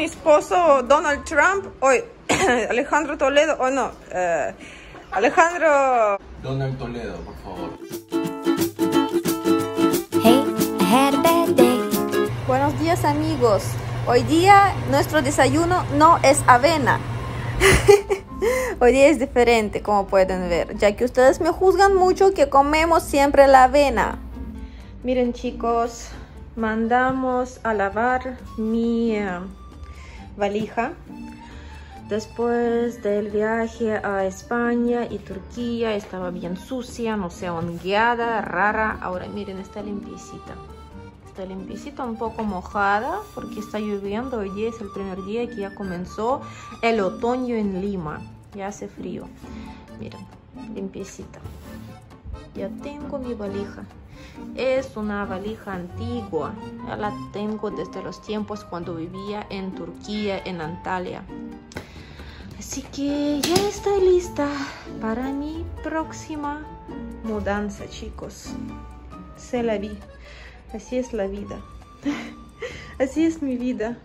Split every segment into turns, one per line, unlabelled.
mi esposo Donald Trump, hoy Alejandro Toledo, o no, Alejandro...
Donald Toledo, por favor.
Hey, I had a bad day.
Buenos días, amigos. Hoy día nuestro desayuno no es avena. Hoy día es diferente, como pueden ver, ya que ustedes me juzgan mucho que comemos siempre la avena. Miren, chicos, mandamos a lavar mi valija después del viaje a España y Turquía. Estaba bien sucia, no sé, hongueada, rara. Ahora miren, está limpiecita. Está limpiecita, un poco mojada porque está lloviendo. Hoy día es el primer día que ya comenzó el otoño en Lima. Ya hace frío. Miren, limpiecita. Ya tengo mi valija. Es una valija antigua. Ya la tengo desde los tiempos cuando vivía en Turquía, en Antalya. Así que ya estoy lista para mi próxima mudanza, chicos. Se la vi. Así es la vida. Así es mi vida.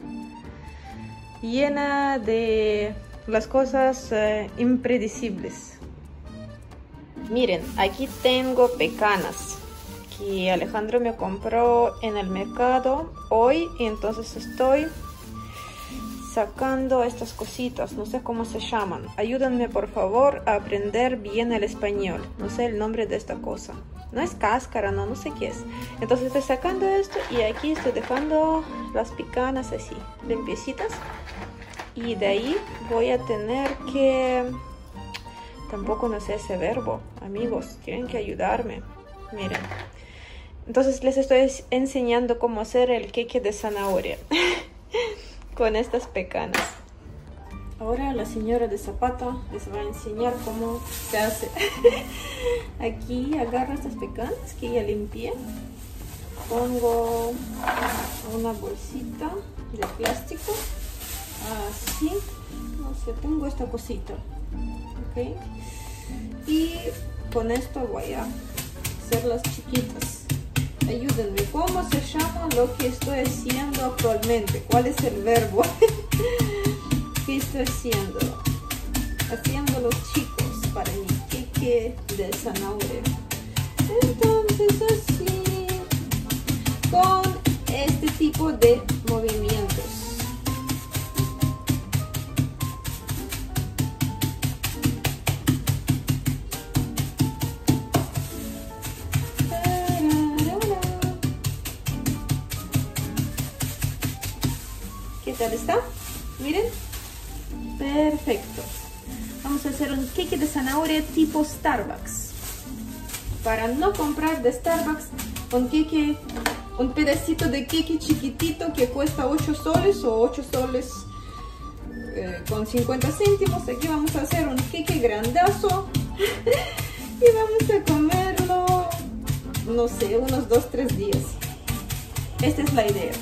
Llena de las cosas impredecibles. Miren, aquí tengo pecanas que Alejandro me compró en el mercado hoy. Y entonces estoy sacando estas cositas. No sé cómo se llaman. Ayúdenme, por favor, a aprender bien el español. No sé el nombre de esta cosa. No es cáscara, no sé qué es. Entonces estoy sacando esto y aquí estoy dejando las pecanas así, limpiecitas. Y de ahí voy a tener que... Tampoco no sé ese verbo, amigos, tienen que ayudarme. Miren. Entonces les estoy enseñando cómo hacer el queque de zanahoria con estas pecanas. Ahora la señora de Zapata les va a enseñar cómo se hace. Aquí agarro estas pecanas que ya limpié. Pongo una bolsita de plástico. Así. No sé, pongo esta cosita. ¿Ok? Y con esto voy a hacerlas chiquitas. Ayúdenme. ¿Cómo se llama lo que estoy haciendo actualmente? ¿Cuál es el verbo? ¿Qué estoy haciendo? Haciendo los chicos para mi queque de zanahoria. Entonces así, con este tipo de movimientos. ¿Qué tal está? Miren. Perfecto. Vamos a hacer un queque de zanahoria tipo Starbucks. Para no comprar de Starbucks un pedacito de queque chiquitito que cuesta 8 soles o 8 soles con 50 céntimos. Aquí vamos a hacer un queque grandazo y vamos a comerlo, no sé, unos 2-3 días. Esta es la idea.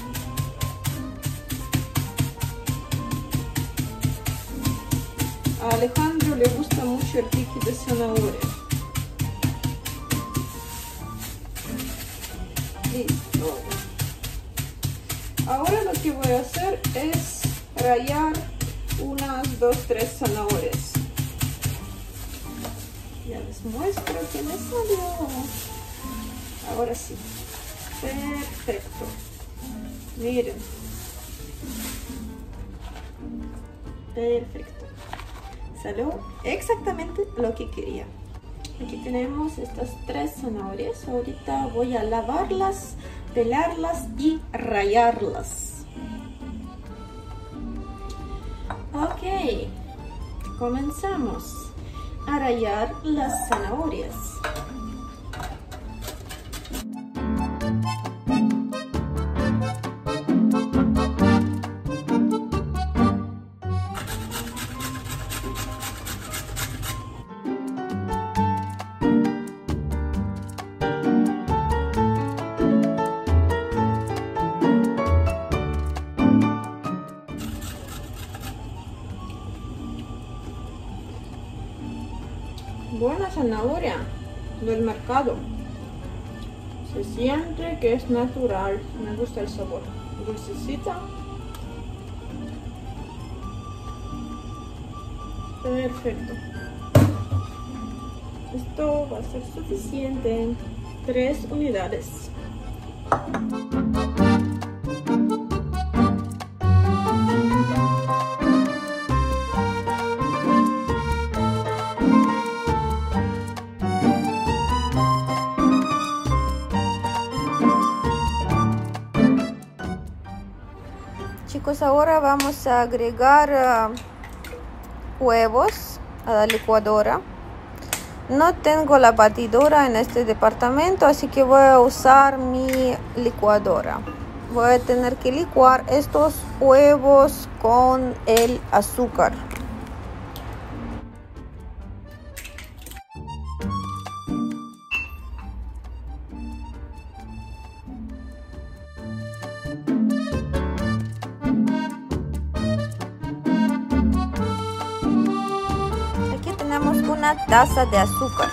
A Alejandro le gusta mucho el queque de zanahoria. Listo. Ahora lo que voy a hacer es rallar unas 2-3 zanahorias. Ya les muestro que me salió. Ahora sí. Perfecto. Miren. Perfecto. Salió exactamente lo que quería. Aquí tenemos estas 3 zanahorias. Ahorita voy a lavarlas, pelarlas y rallarlas. Ok, comenzamos a rallar las zanahorias. Buena zanahoria del mercado. Se siente que es natural. Me gusta el sabor. Dulcecita. Perfecto. Esto va a ser suficiente. 3 unidades. Chicos, ahora vamos a agregar huevos a la licuadora. No tengo la batidora en este departamento, así que voy a usar mi licuadora. Voy a tener que licuar estos huevos con el azúcar. Tenemos una taza de azúcar.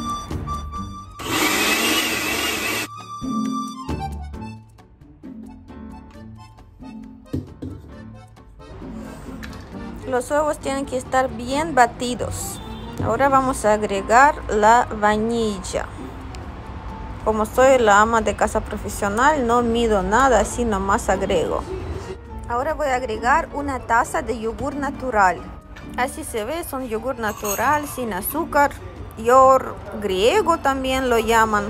Los huevos tienen que estar bien batidos. Ahora vamos a agregar la vainilla. Como soy la ama de casa profesional, no mido nada, así nomás agrego. Ahora voy a agregar una taza de yogur natural. Así se ve, es un yogur natural, sin azúcar. Yogur griego también lo llaman.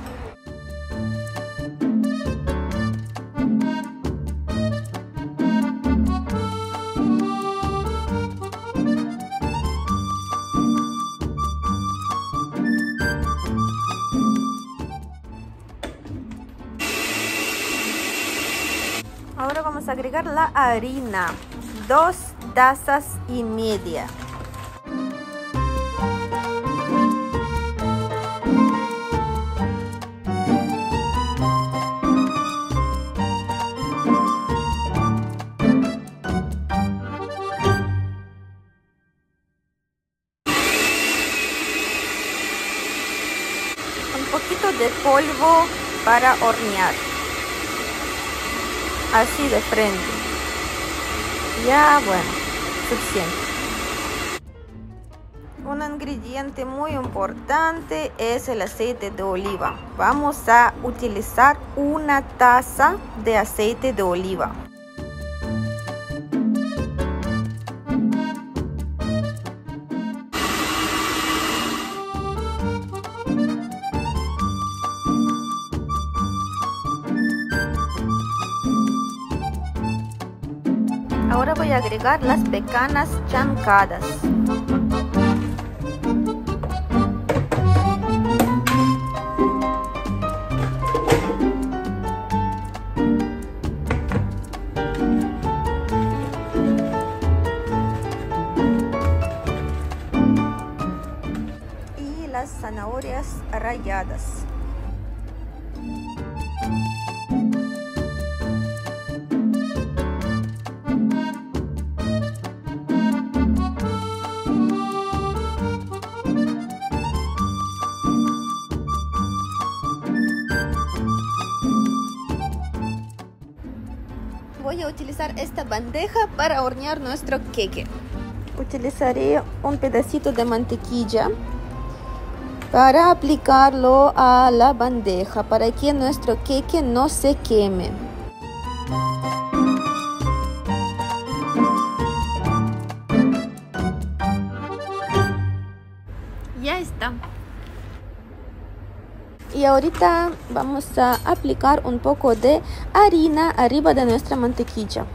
Ahora vamos a agregar la harina. 2 tazas y media. Un poquito de polvo para hornear. Así de frente. Ya, bueno, suficiente. Un ingrediente muy importante es el aceite de oliva. Vamos a utilizar una taza de aceite de oliva. Ahora voy a agregar las pecanas chancadas. Y las zanahorias ralladas. Voy a utilizar esta bandeja para hornear nuestro queque. Utilizaré un pedacito de mantequilla para aplicarlo a la bandeja para que nuestro queque no se queme. Ya está. Y ahorita vamos a aplicar un poco de harina arriba de nuestra mantequilla.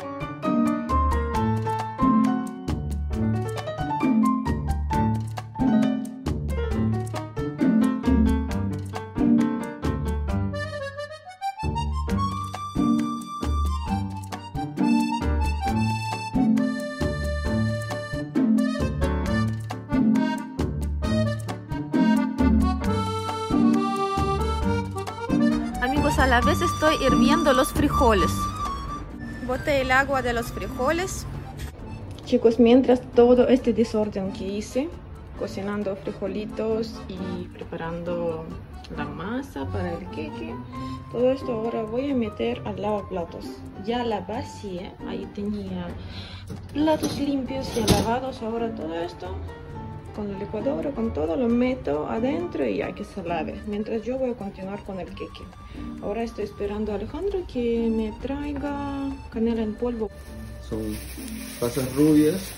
Amigos, a la vez estoy hirviendo los frijoles. Boté el agua de los frijoles. Chicos, mientras todo este desorden que hice, cocinando frijolitos y preparando la masa para el queque. Todo esto ahora voy a meter al lavaplatos. Ya la vacié, ahí tenía platos limpios y lavados. Ahora todo esto con la licuadora, con todo lo meto adentro y ya que se lave. Mientras yo voy a continuar con el queque. Ahora estoy esperando a Alejandro que me traiga canela en polvo.
Son pasas rubias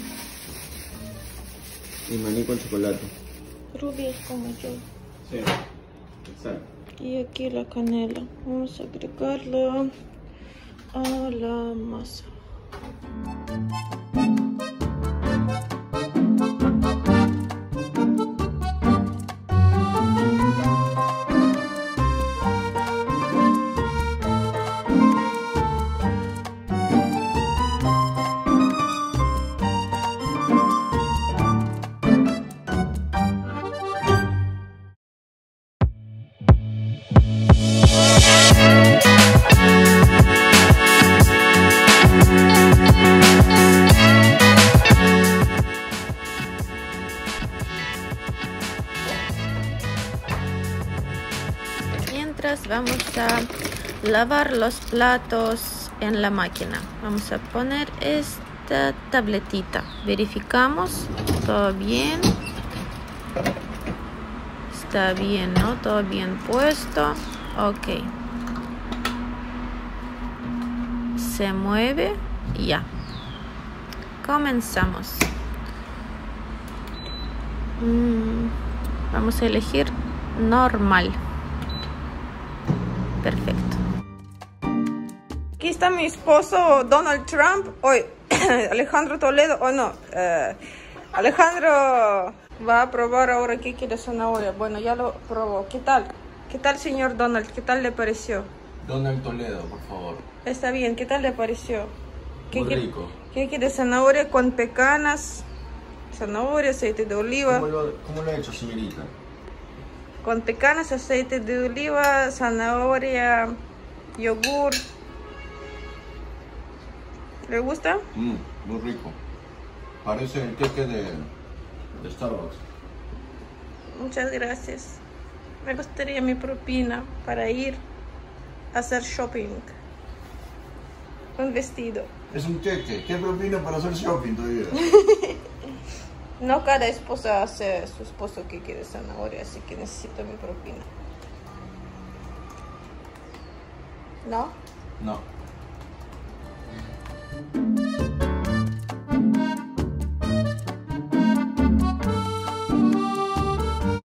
y maní con chocolate.
Rubias como yo.
Sí, exacto.
Y aquí la canela. Vamos a agregarla a la masa. Vamos a lavar los platos en la máquina. Vamos a poner esta tabletita. Verificamos. Todo bien. Está bien, ¿no? Todo bien puesto. Ok. Se mueve y ya. Comenzamos. Vamos a elegir normal. Perfecto. Aquí está mi esposo Donald Trump. Hoy Alejandro Toledo. Oh no. Alejandro va a probar ahora queque de zanahoria. Bueno, ya lo probó. ¿Qué tal? ¿Qué tal, señor Donald? ¿Qué tal le pareció?
Donald Toledo, por favor.
Está bien. ¿Qué tal le pareció?
Muy rico.
Queque de zanahoria con pecanas, zanahoria, aceite de oliva.
¿Cómo lo ha hecho, señorita?
Con pecanas, aceite de oliva, zanahoria, yogur. ¿Le gusta?
Muy rico. Parece el queque de Starbucks.
Muchas gracias. Me gustaría mi propina para ir a hacer shopping. Un vestido.
Es un queque. ¿Qué propina para hacer shopping todavía?
No cada esposa hace su esposo queque de zanahoria, así que necesito mi propina. ¿No?
No.